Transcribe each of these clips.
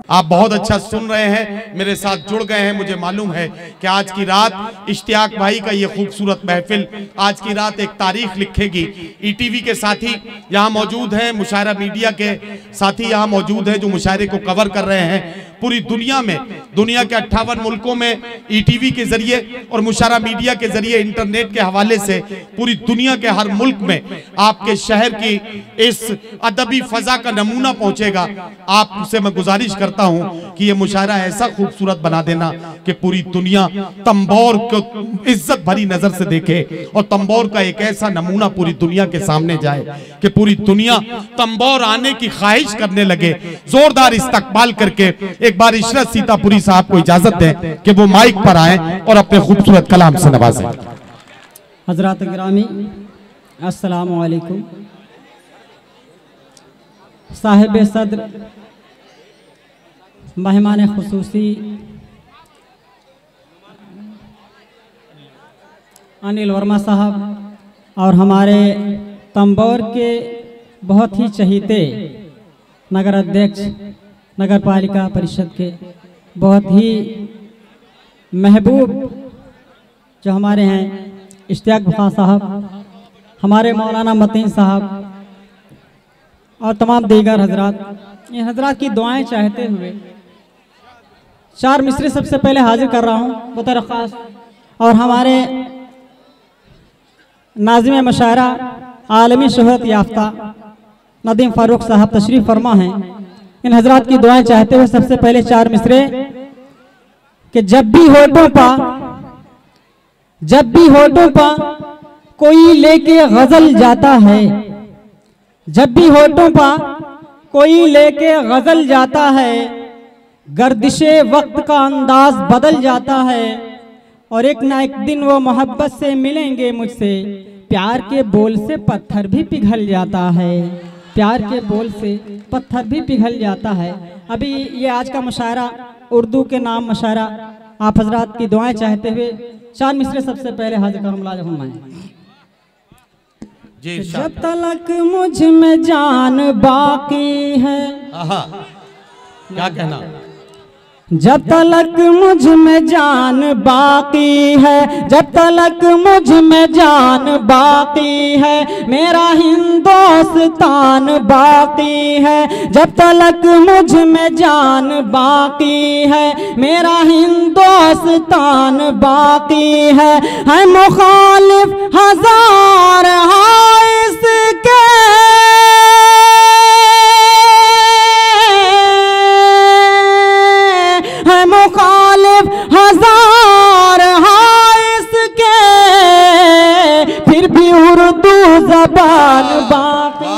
आप बहुत अच्छा सुन रहे हैं, मेरे साथ जुड़ गए हैं। मुझे मालूम है कि आज की रात इश्तियाक भाई का ये खूबसूरत महफिल आज की रात एक तारीख लिखेगी। ईटीवी के साथी यहाँ मौजूद हैं, मुशायरा मीडिया के साथी यहाँ मौजूद हैं जो मुशायरे को कवर कर रहे हैं। पूरी दुनिया में, दुनिया के 58 मुल्कों में ईटीवी के जरिए और मुशायरा मीडिया के जरिए इंटरनेट के हवाले से पूरी दुनिया के हर मुल्क में आपके शहर की इस अदबी फजा का नमूना पहुंचेगा। आपसे मैं गुजारिश करता हूं कि ये मुशायरा ऐसा खूबसूरत बना देना कि पूरी दुनिया तंबोर को इज्जत भरी नजर से देखे और तंबोर का एक ऐसा नमूना पूरी दुनिया के सामने जाए कि पूरी दुनिया तंबोर आने की ख्वाहिश करने लगे। जोरदार इस्तकबाल करके एक बार इशरत सीतापुरी साहब को इजाजत दें कि वो माइक पर आए और अपने खूबसूरत कलाम से नवाजें। हजरात गिरामी अस्सलामु अलैकुम। साहिब सदर मेहमान खुसूसी अनिल वर्मा साहब और हमारे तंबोर के बहुत ही चहीते नगर अध्यक्ष नगर पालिका परिषद के बहुत ही महबूब जो हमारे हैं इश्तियाक खां साहब, हमारे मौलाना मतीन साहब और तमाम दीगर हजरात, इन हजरात की दुआएं चाहते हुए 4 मिसरे सबसे पहले हाजिर कर रहा हूँ बतौर खास। और हमारे नाज़िम मुशायरा आलमी शोहरत याफ्ता नदीम फारूक साहब तशरीफ फरमा हैं। इन हजरात की दुआएं चाहते हुए सबसे पहले 4 मिसरे कि जब भी होठों पा कोई लेके गजल जाता है, जब भी होठों पा कोई लेके गजल जाता है, गर्दिशे वक्त का अंदाज बदल जाता है और एक ना एक दिन वो मोहब्बत से मिलेंगे मुझसे, प्यार के बोल से पत्थर भी पिघल जाता है, प्यार के बोल से पत्थर भी पिघल जाता है। अभी ये आज का मुशायरा उर्दू के नाम मुशायरा आप हजरात की दुआएं चाहते हुए 4 मिसरे सबसे पहले हाजिर कर मुलाज़ा फरमाएं। जब तलक मुझ में जान बाकी है, क्या कहना, जब तलक मुझ में जान बाकी है, जब तलक मुझ में जान बाकी है, मेरा हिंदुस्तान बाकी है, जब तलक मुझ में जान बाकी है, मेरा हिंदुस्तान बाकी है मुखालिफ हजार इसके, मुखालिफ हजार इसके, फिर भी उर्दू जबान बाकी,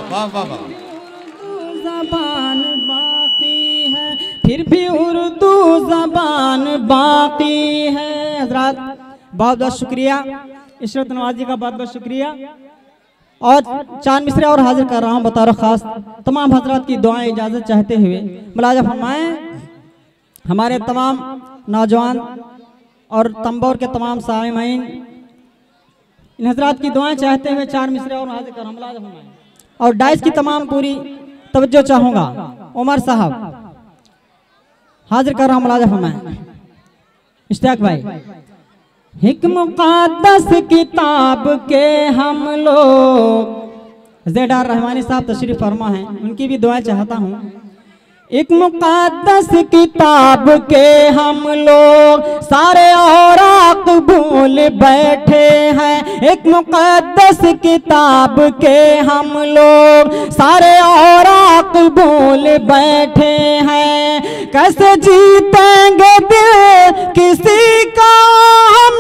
जबान बाकी है, फिर भी उर्दू जबान बाकी है। हजरात बहुत बहुत शुक्रिया, इशरत नवाजी का बहुत बहुत शुक्रिया। और 4 मिसरे और हाजिर कर रहा हूँ बतौर खास। तमाम हजरात की दुआएं इजाजत चाहते हुए मुलाजा फरमाएं। हमारे तमाम नौजवान और तंबोर के तमाम सामीन इन हजरात की दुआएं चाहते हुए 4 मिसरे और हाजिर कर मुलाजा फरमाएं। और डाइस की तमाम पूरी तवज्जो चाहूँगा। उमर साहब हाजिर कर रहा हूँ, मुलाजा फरमाएं। इश्तियाक भाई, एक मुक़द्दस किताब के हम लोग, ज़ेडार रहमानी साहब तशरीफ फरमा हैं, उनकी भी दुआएं चाहता हूँ। एक मुक़द्दस किताब के हम लोग सारे औराक भूल बैठे हैं, एक मुक़द्दस किताब के हम लोग सारे औराक भूल बैठे हैं, कैसे जीतेंगे दिल किसी का हम,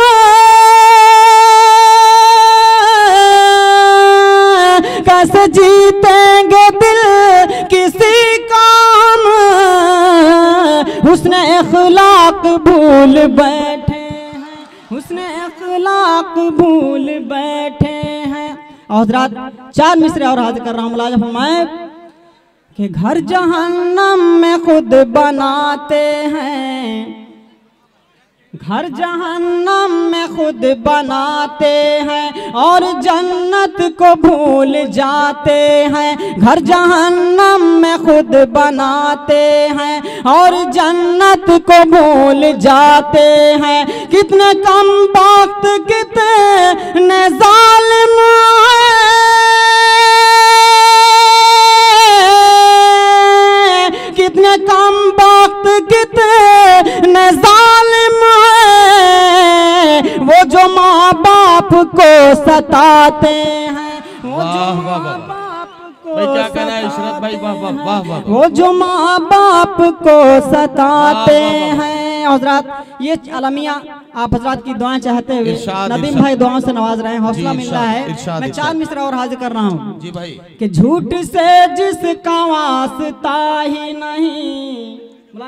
कैसे जीतेंगे दिल किसी का हम, हुस्न अखलाक भूल बैठे हैं, हुस्न अखलाक भूल बैठे हैं। और हज़रात 4 मिसरे और हाजिर कर रहा हूँ, मुलाज़ा फरमाएं कि घर जहन्नम में खुद बनाते हैं, घर जहन्नम में खुद बनाते हैं और जन्नत को भूल जाते हैं। घर जहन्नम में खुद बनाते हैं और जन्नत को भूल जाते हैं। कितने कम वक्त कितने जालिम हैं, कितने कम वक्त कितने जालिम हैं, वो जो माँ बाप को सताते हैं, वो जो माँ बाप को क्या कहना है इशरत भाई? वाह वाह वाह वाह। वो जो माँ बाप को सताते हैं। हजरात ये अलमिया आप हजरात की दुआएं चाहते हुए नदीम भाई दुआओं से नवाज रहे हैं, हौसला मिल रहा है। मैं 4 मिसरा और हाजिर कर रहा हूँ जी भाई। कि झूठ से जिसका वास्ता ही नहीं,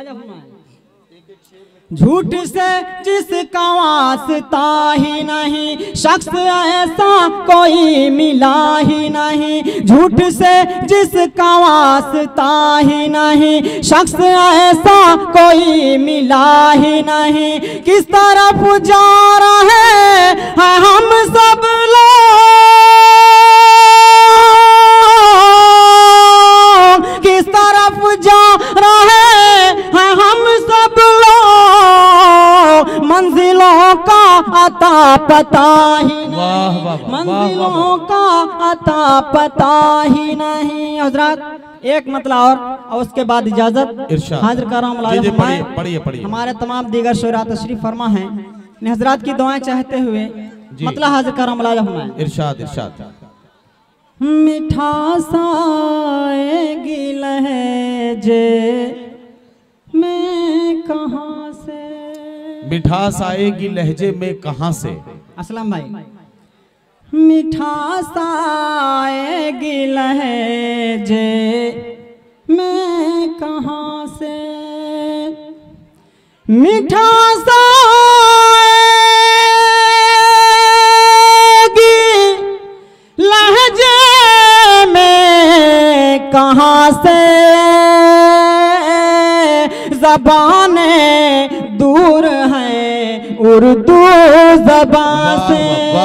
झूठ से जिसका वास्ता ही नहीं, शख्स ऐसा कोई मिला ही नहीं। झूठ से जिसका वास्ता ही नहीं, शख्स ऐसा कोई मिला ही नहीं। किस तरफ जा रहे हैं हम सब लोग, किस तरफ जा रहे हैं हम सब लोग, मंजिलों का अता पता ही नहीं, मंजिलों का अता पता ही नहीं। हजरत एक मतलब और उसके बाद इजाजत हाजिर कर रहा हूँ। हमारे तमाम दीगर शोरा तशरीफ फरमा हैं, हजरत की दुआएं चाहते हुए मतलब हाजिर कर रहा हूँ। इरशाद इरशाद। मीठा साएगी लहजे में कहाँ से, मिठास आएगी लहजे में कहाँ से। असलम भाई। मिठास आएगी लहजे में कहाँ से, मिठास लहजे में कहाँ से, ज़बानें दूर हैं उर्दू ज़बान से,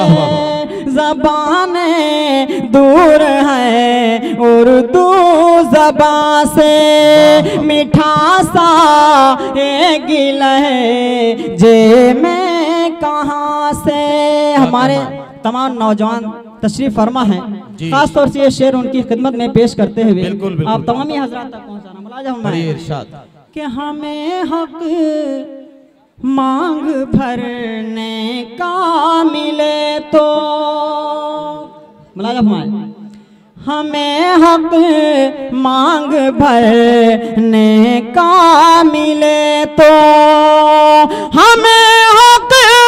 ज़बानें दूर हैं उर्दू ज़बान से। मिठासा एक लहजे में कहाँ से। हमारे तमाम नौजवान तशरीफ फरमा हैं, खास तौर से ये शेर उनकी खिदमत में पेश करते हुए आप तमाम हजरात तक पहुँचाना मुलाज़िम कि हमें हक मांग भरने का मिले तो, मुलाज़िम हमें हक मांग भरने का मिले तो, हमें हक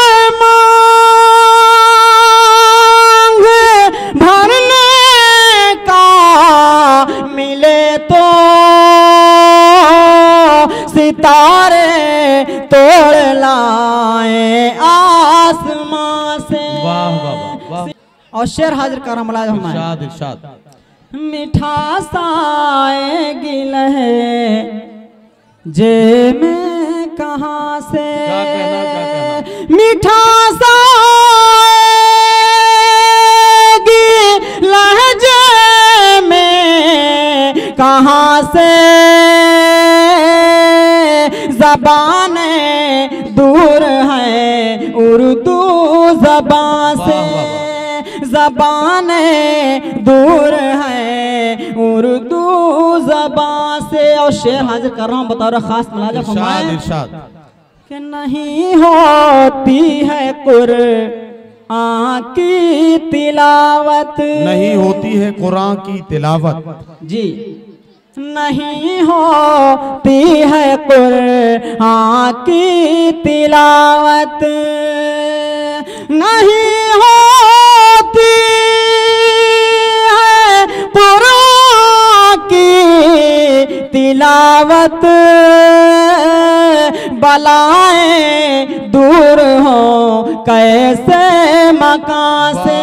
सितारे तोड़ लाए आसमां से। वाह वाह वाह। और शेर हाजिर कर इरशाद इरशाद। मिठास आएगी लहजे में कहाँ से, मिठास आएगी लहजे में कहाँ से, ज़बानें दूर हैं उर्दू ज़बान से, ज़बानें दूर हैं उर्दू ज़बान से। और शेर हाजिर कर रहा हूँ बतौर खास मुलाज़िम कि नहीं होती है कुरान की तिलावत, नहीं होती है कुरान की तिलावत जी, नहीं होती है कुरान की तिलावत, नहीं होती है कुरान की तिलावत, बलाएं दूर हो कैसे मकान से,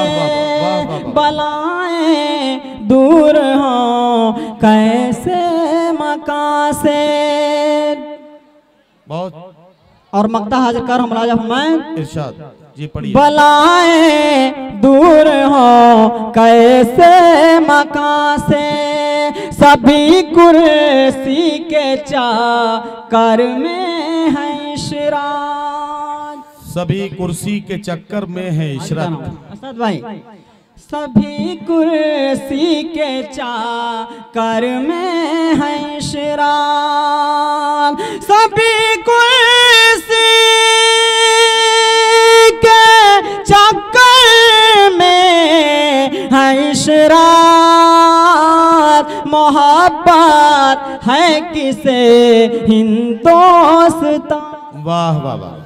बलाएं दूर हो कैसे मकान से। बहुत और मक्ता हाजिर कर हम राजा फरमाए इरशाद जी पढ़िए। बलाएं दूर हो कैसे मकां से, सभी कुर्सी के चक्कर में है इशराक। सभी कुर्सी के चक्कर में है इशरत। असद भाई, सभी कुर्सी के चक्कर में है इशराक, सभी कुर्सी के चक्कर में है इशराक। मोहब्बत है किसे हिंदोस्तान। वाह वाह वाह।